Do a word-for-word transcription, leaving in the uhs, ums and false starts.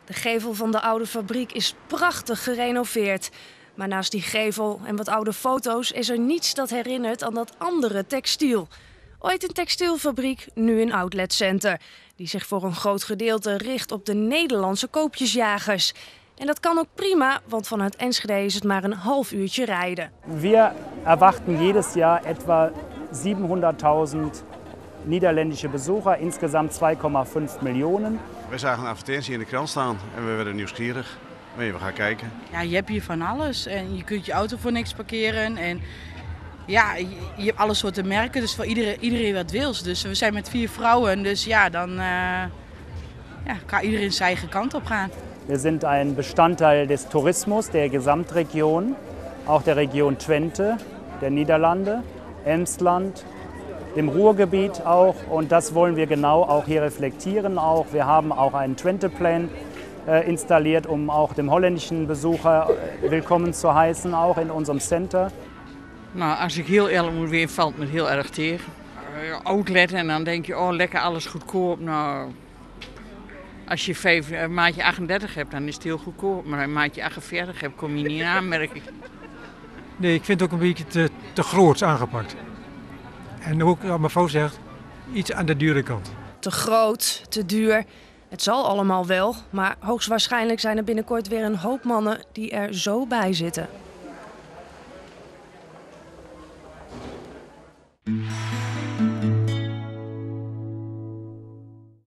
De gevel van de oude fabriek is prachtig gerenoveerd. Maar naast die gevel en wat oude foto's is er niets dat herinnert aan dat andere textiel. Ooit een textielfabriek, nu een outletcenter. Die zich voor een groot gedeelte richt op de Nederlandse koopjesjagers. En dat kan ook prima, want vanuit Enschede is het maar een half uurtje rijden. We erwarten jedes jaar etwa siebenhonderdtausend Niederländische Besucher, insgesamt twee komma vijf miljoen. We zagen een advertentie in de krant staan en we werden nieuwsgierig. We gaan kijken. Ja, je hebt hier van alles en je kunt je auto voor niks parkeren. En ja, je, je hebt alle soorten merken, dus voor iedereen, iedereen wat wils. Dus we zijn met vier vrouwen, dus ja, dan uh, ja, kan iedereen zijn eigen kant op gaan. We zijn een Bestandteil des Tourismus der Gesamtregion, auch der Region Twente, der Niederlande, Emsland, im Ruhrgebiet auch. Und das wollen wir genau auch hier reflektieren. Auch. Wir haben auch einen Twente-Plan äh, installiert, um auch dem holländischen Besucher willkommen zu heißen, auch in unserem Center. Nou, als ik heel eerlijk moet zijn, valt me heel erg tegen. Uh, outlet en dan denk je, oh lekker alles goedkoop. Nou, als je vijf, uh, maatje achtendertig hebt, dan is het heel goedkoop. Maar als je maatje achtenveertig hebt, kom je niet in aanmerking. Nee, ik vind het ook een beetje te, te groots aangepakt. En ook, wat mevrouw zegt, iets aan de dure kant. Te groot, te duur. Het zal allemaal wel, maar hoogstwaarschijnlijk zijn er binnenkort weer een hoop mannen die er zo bij zitten.